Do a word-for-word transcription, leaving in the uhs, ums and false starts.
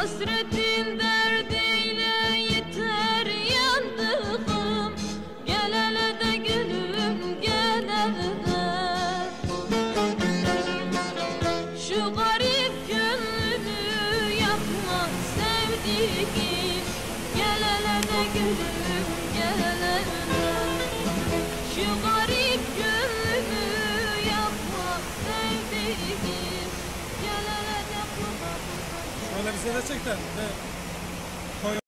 Hasretin derdiyle yeter yandığım. Gel hele de gülüm gel hele de. Şu garip gönlümü yakma sevdiğim. Gel hele de gülüm gel hele de. Şu garip gönlümü yakma sevdiğim. Gel hele de. Şöyle bir seyredecekler.